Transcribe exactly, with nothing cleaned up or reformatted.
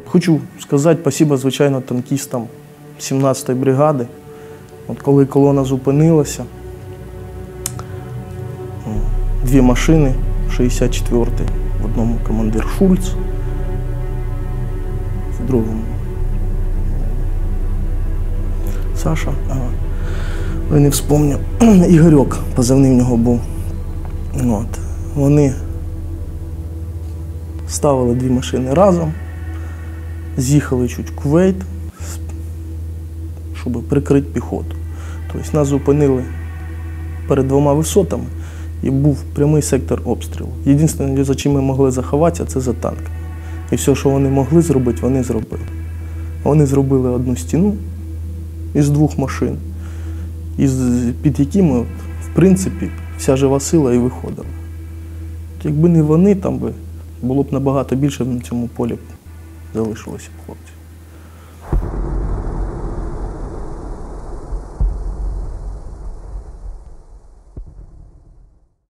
Хочу сказати спасибо, звичайно, танкістам сімнадцятої бригади. От коли колона зупинилася, дві машини, шістдесят четвертий, в одному командир Шульц, в другому Саша, я не вспомню, Ігорьок, позивний в нього був. От. Вони ставили дві машини разом, з'їхали чуть в Кувейт, щоб прикрити піхоту. Тобто нас зупинили перед двома висотами і був прямий сектор обстрілу. Єдине, за чим ми могли заховатися, це за танками. І все, що вони могли зробити, вони зробили. Вони зробили одну стіну із двох машин, під якими, в принципі, вся жива сила і виходила. Якби не вони, там би було б набагато більше на цьому полі залишилося хлопців.